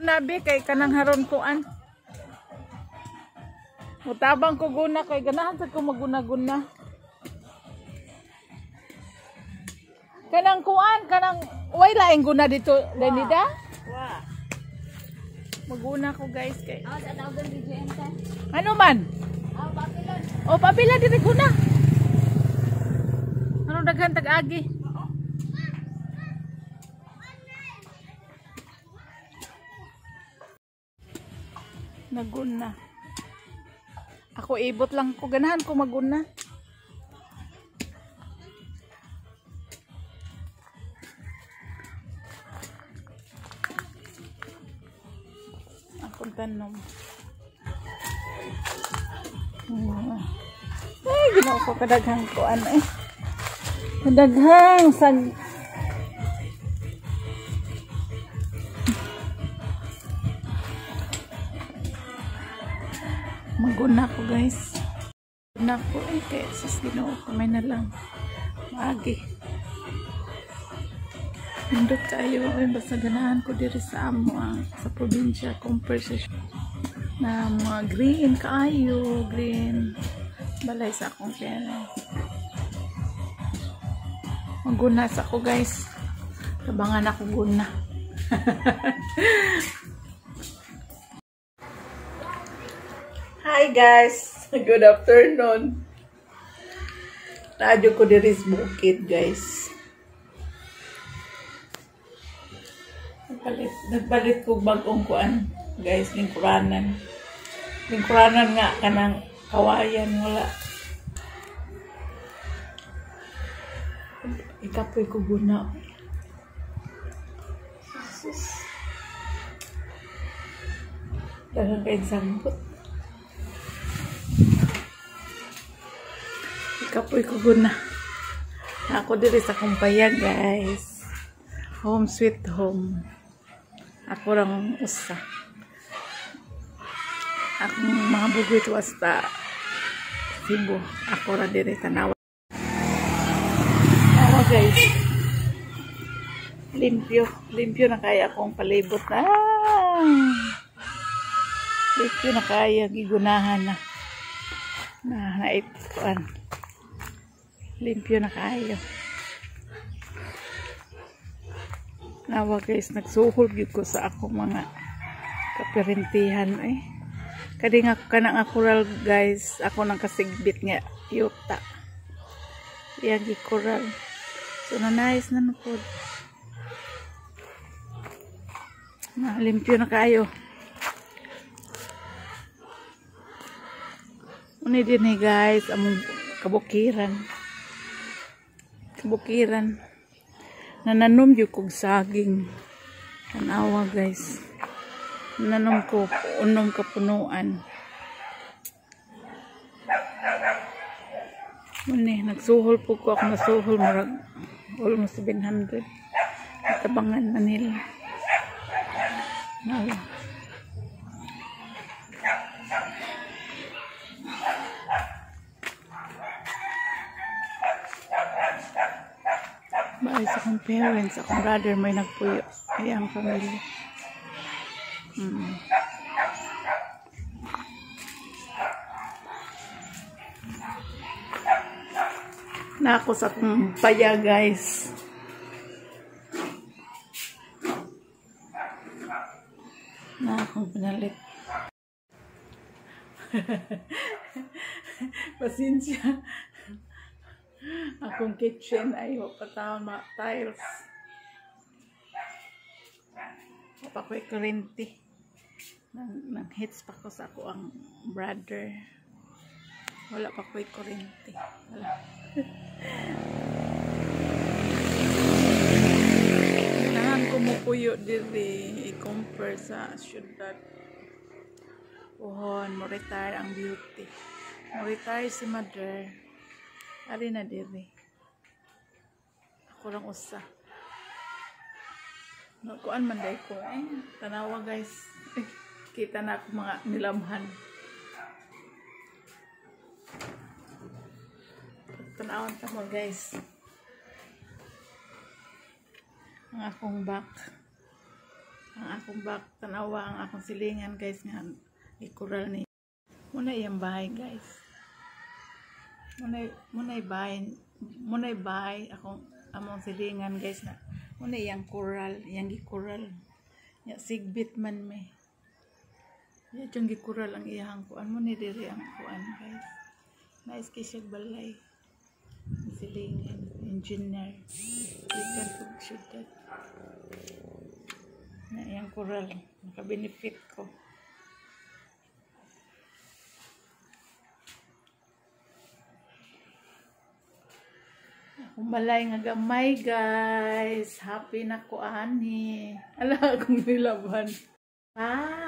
Nabi kay kanang haron kuan. Mutabang ko guna kay ganahan sa ko maguna-guna. Kanang kuan, kanang way laing guna dito, Lenida? Wa. Maguna ko guys kay. Sa tawgan di enta. Ano man? Papilan. O papila diri guna. Ano daghan tag-agi? Naguna. Ako ibot lang ko, ganahan ko maguna. Akong tanom. Ay, ginawa ko kadaghang ko ano eh. Kadaghang sag. Maguna ko guys. Maguna ko eh. Kaya sis ginoo kamay na lang. Maagi. Hindot kayo. Ay basta ganahan ko diri sa amo sa probinsya. Compare sa na mga green kaayo. Green. Balay sa akong pera. Maguna sa ako guys. Tabangan ako guna. Hi guys, good afternoon. Radyo ko diri sa bukid guys. Nagpalit ko bagong kuan guys, lingkuranan. Lingkuranan nga kanang kawayan wala. Ikapoy ko guna. Dagang kain sambot. Kapoy ko guna. Ako diri sa kumpaya guys. Home sweet home. Ako lang usa. Akong mga bugoy to hasta Kubo. Ako ra diri tanawa. Guys. Limpyo. Limpyo na kaya akong palibot na. Limpyo na kaya gigunahan na. Naituan. Limpyo na kayo. Nawa guys, nagsuhol gyud ko sa akong mga kaperintihan eh. Kadi nga kanang akural guys, ako nang kasigbit nga yuta. Yang gikural. So na nice na napod. Limpyo na kayo. Uni din eh guys, among kabukiran. Bukiran nananom yung kog saging tanawa guys, nananom ko unong kapunuan muni nagsuhol po ko ako nasuhol marag almost 700 tabangan na nila nawa. Bahay sa akong parents, akong brother may nagpuyo. Ay ang pamilya. Na ako sa akong paya guys. Na akong pinalit. Pasensya. Akong kitchen ay patawon mga tiles. Pa ko'y kurente. Nang-hits pa ko sa ako ang brother. Wala pa ko'y kurente. Wala. Ganahan ko mo puyo diri i-compare sa syudad. Pohon, mo retire ang beauty. Mo retire si mother. Ari na diri. Ako lang usa. Kuan man day ko tanawa guys. Kita na ako mga nilamhan. Tanawan ta mo guys. Ang akong back. ang akong back tanawa, ang akong silingan guys nga ikural ni muna iyang bahay guys. Muna'y bahay akong among silingan guys na muna iyang kural, iyang gikural. Ya sigbit man me. Ya yung gikural ang iyang kuan mo ni diri ang kuan guys. Nice kisig balay. Silingan, engineer. Ikan kog syudad. Na iyang kural, naka-benefit ko. Umalay nga gamay guys. Happy na ko ani. Ala akong nilaban. Bye.